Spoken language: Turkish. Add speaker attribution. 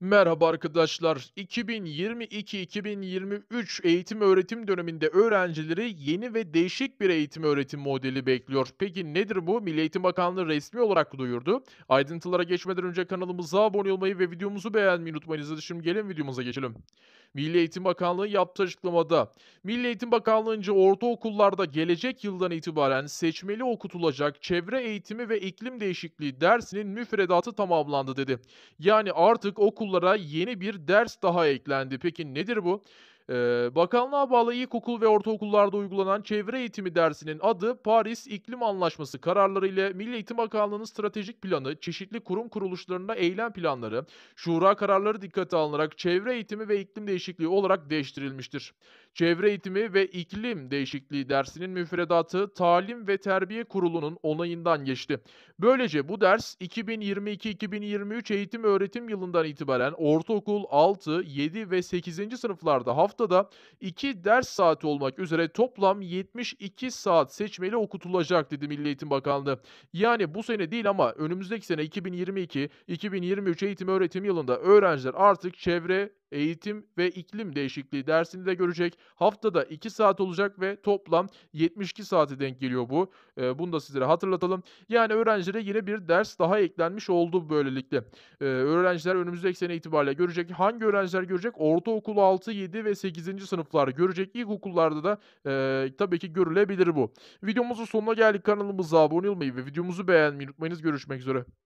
Speaker 1: Merhaba arkadaşlar. 2022-2023 eğitim öğretim döneminde öğrencileri yeni ve değişik bir eğitim öğretim modeli bekliyor. Peki nedir bu? Milli Eğitim Bakanlığı resmi olarak duyurdu. Ayrıntılara geçmeden önce kanalımıza abone olmayı ve videomuzu beğenmeyi unutmayınız. Şimdi gelin videomuza geçelim. Milli Eğitim Bakanlığı yaptığı açıklamada, Milli Eğitim Bakanlığı'nca ortaokullarda gelecek yıldan itibaren seçmeli okutulacak çevre eğitimi ve iklim değişikliği dersinin müfredatı tamamlandı dedi. Yani artık okullara yeni bir ders daha eklendi. Peki nedir bu? Bakanlığa bağlı ilkokul ve ortaokullarda uygulanan çevre eğitimi dersinin adı Paris İklim Anlaşması kararları ile Milli Eğitim Bakanlığı'nın stratejik planı, çeşitli kurum kuruluşlarında eylem planları, şura kararları dikkate alınarak çevre eğitimi ve iklim değişikliği olarak değiştirilmiştir. Çevre eğitimi ve iklim değişikliği dersinin müfredatı Talim ve Terbiye Kurulu'nun onayından geçti. Böylece bu ders 2022-2023 eğitim öğretim yılından itibaren ortaokul 6, 7 ve 8. sınıflarda haftada 2 ders saati olmak üzere toplam 72 saat seçmeli okutulacak dedi Milli Eğitim Bakanlığı. Yani bu sene değil ama önümüzdeki sene 2022-2023 eğitim öğretim yılında öğrenciler artık çevre, eğitim ve iklim değişikliği dersini de görecek. Haftada 2 saat olacak ve toplam 72 saate denk geliyor bu. Bunu da sizlere hatırlatalım. Yani öğrencilere yine bir ders daha eklenmiş oldu böylelikle. Öğrenciler önümüzdeki sene itibariyle görecek. Hangi öğrenciler görecek? Ortaokul 6, 7 ve 8. sınıflar görecek. İlkokullarda da tabii ki görülebilir bu. Videomuzun sonuna geldik. Kanalımıza abone olmayı ve videomuzu beğenmeyi unutmayınız. Görüşmek üzere.